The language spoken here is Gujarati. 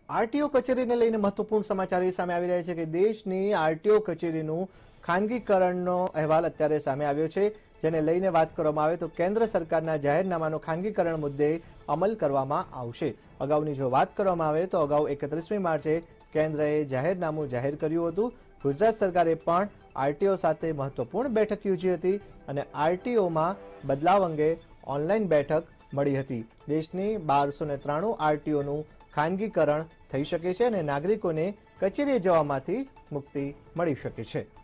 આરટીઓ કચેરીને લઈને મહત્વપૂર્ણ સમાચાર એ સામે આવી રહ્યા છે કે દેશની આરટીઓ કચેરીનું ખાનગીકરણનો અહેવાલ અત્યારે સામે આવ્યો છે, જેને લઈને વાત કરવામાં આવે તો કેન્દ્ર સરકારના જાહેરનામાનો ખાનગીકરણ મુદ્દે અમલ કરવામાં આવશે। અગાઉની જો વાત કરવામાં આવે તો અગાઉ 31મી માર્ચે કેન્દ્રએ જાહેરનામું જાહેર કર્યું હતું। ગુજરાત સરકારે પણ આરટીઓ સાથે મહત્વપૂર્ણ બેઠક યોજી હતી અને આરટીઓમાં બદલાવ અંગે ઓનલાઈન બેઠક મળી હતી। દેશની 1293 આરટીઓનું ખાનગીકરણ થઈ શકે છે અને નાગરિકોને કચેરીએ જવામાંથી મુક્તિ મળી શકે છે।